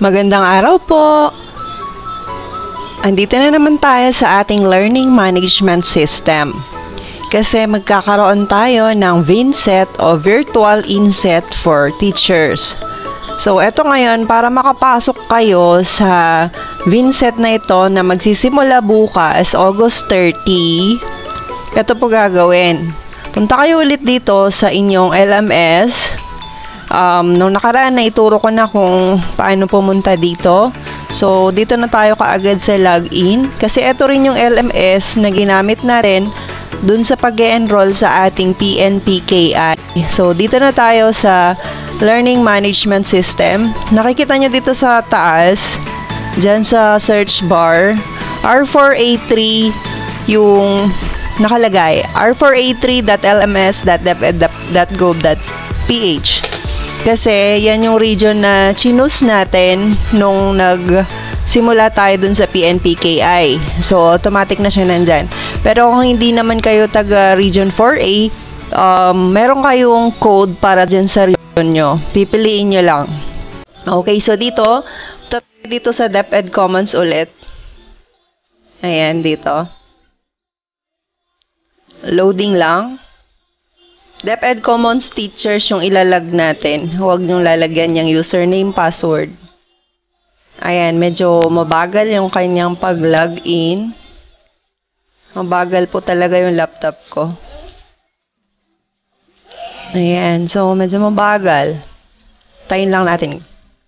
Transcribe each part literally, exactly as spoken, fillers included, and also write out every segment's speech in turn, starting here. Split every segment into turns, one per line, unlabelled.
Magandang araw po! Andito na naman tayo sa ating learning management system. Kasi magkakaroon tayo ng VINSET o Virtual Inset for Teachers. So, eto ngayon, para makapasok kayo sa VINSET na ito na magsisimula bukas, August thirty, ito po gagawin. Punta kayo ulit dito sa inyong L M S. Um, nung nakaraan na ituro ko na kung paano pumunta dito. So, dito na tayo kaagad sa login. Kasi ito rin yung L M S na ginamit na rin dun sa pag-e-enroll sa ating P N P K I. So, dito na tayo sa Learning Management System. Nakikita nyo dito sa taas, dyan sa search bar, R four A three yung nakalagay. R four A three dot L M S dot D E P E D dot gov dot P H. Kasi yan yung region na chinus natin nung nagsimula tayo dun sa P N P K I. So, automatic na siya nandyan. Pero kung hindi naman kayo taga Region four A, um, meron kayong code para dyan sa region nyo. Pipiliin nyo lang. Okay, so dito, dito sa DepEd Commons ulit. Ayan, dito. Loading lang. DepEd Commons Teachers yung ilalag natin. Huwag niyong lalagyan yung username, password. Ayan, medyo mabagal yung kanyang pag-login. Mabagal po talaga yung laptop ko. Ayan, so medyo mabagal. Tayin lang natin.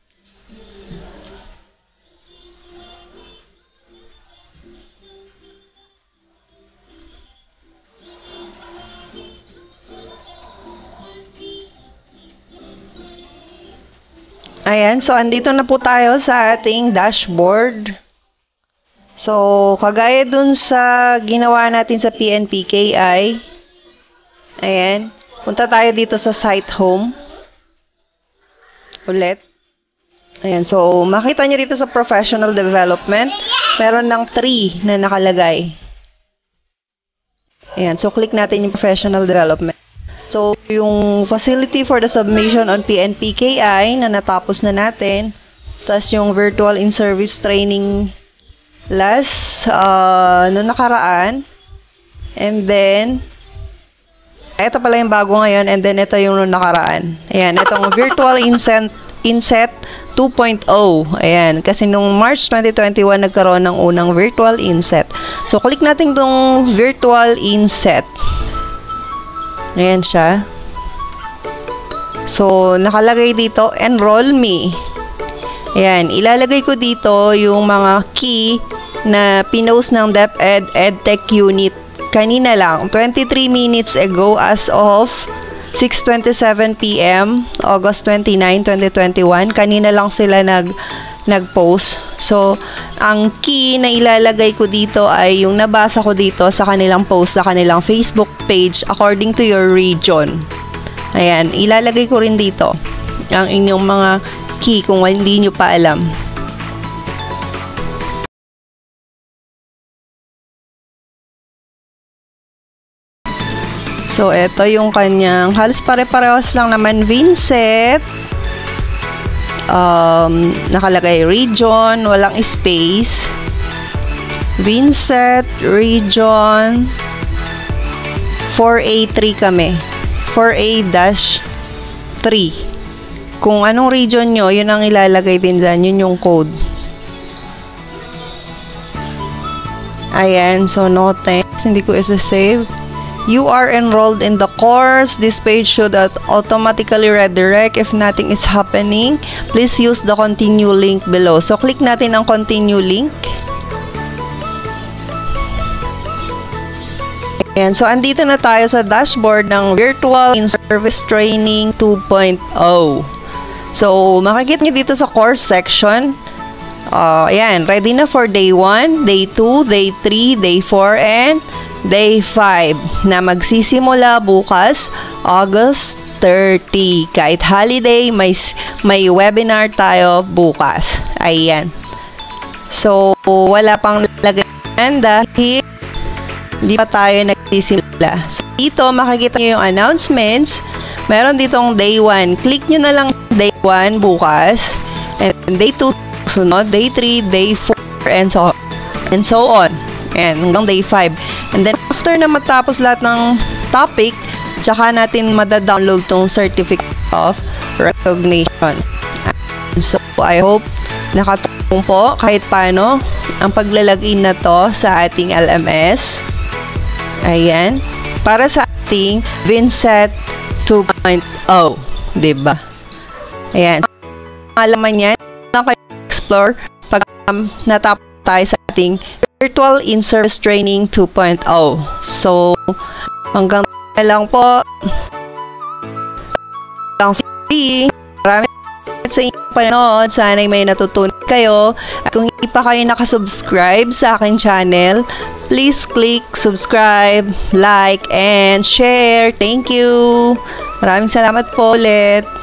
Ayan, so andito na po tayo sa ating dashboard. So, kagaya dun sa ginawa natin sa P N P K I, ayan, punta tayo dito sa site home. Ulit. Ayan, so makita nyo dito sa professional development, meron ng three na nakalagay. Ayan, so click natin yung professional development. So, yung facility for the submission on P N P K I na natapos na natin. Tapos yung virtual in-service training last uh, no nakaraan. And then, ito pala yung bago ngayon. And then, ito yung no nakaraan. Ayan, itong virtual inset, inset two point oh. Ayan, kasi nung March twenty twenty-one nagkaroon ng unang virtual inset. So, click natin itong virtual inset. Ayan siya. So, nakalagay dito, enroll me. Ayan, ilalagay ko dito yung mga key na pinost ng DepEd EdTech Unit kanina lang, twenty-three minutes ago as of six twenty-seven P M August twenty-ninth, twenty twenty-one. Kanina lang sila nag nag-post. So, ang key na ilalagay ko dito ay yung nabasa ko dito sa kanilang post sa kanilang Facebook page according to your region. Ayan, ilalagay ko rin dito ang inyong mga key kung hindi nyo pa alam. So, ito yung kanyang halos pare-parehas lang naman VINSET. Um, nakalagay region, walang space. VINSET, region, four A three kami. four A three. Kung anong region nyo, yun ang ilalagay din dyan. Yun yung code. Ayan, so no thanks. Hindi ko isa-save. You are enrolled in the course. This page should automatically redirect if nothing is happening. Please use the continue link below. So, click natin ang continue link. Ayan. So, andito na tayo sa dashboard ng Virtual In-Service Training two point oh. So, makikita nyo dito sa course section. Uh, ayan. Ready na for day one, day two, day three, day four, and day five na magsisimula bukas, August thirty. Kahit holiday, may, may webinar tayo bukas. Ayan. So, wala pang lagayan dahil hindi pa tayo nagsisimula. So, dito, makikita nyo yung announcements. Meron ditong day one. Click nyo na lang day one bukas. And day two, sunod, day three, day four, and so, and so on. And hanggang day five. And then, after na matapos lahat ng topic, tsaka natin madadownload tong Certificate of Recognition. And so, I hope nakatulong po kahit paano ang paglalagin na to sa ating L M S. Ayan. Para sa ating VinSet two point oh. Diba? Ayan. Alaman yan lang kayo explore pag um, natapos tayo sa ating Virtual In-Service Training two point oh. So, hanggang na lang po. Hanggang si Maraming sa inyong panood. Sana'y may natutunan kayo. At kung hindi pa kayo nakasubscribe sa akin channel, please click subscribe, like, and share. Thank you! Maraming salamat po ulit.